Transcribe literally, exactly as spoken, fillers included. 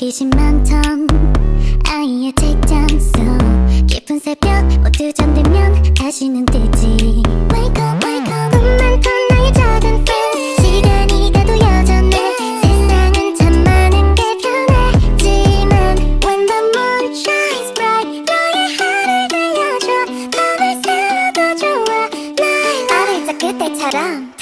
호기심 많던 아이의 책장 속 깊은 새벽 모두 잠들면 다시는 뜨지. Wake up, wake up. 꿈 많던 나의 작은 friend, 시간이 가도 여전해. 세상은 참 많은 게 변했지만 When the moon shines bright, 너의 하늘 들려줘. 밤을 새워도 좋아. 날 어릴 적 그때처럼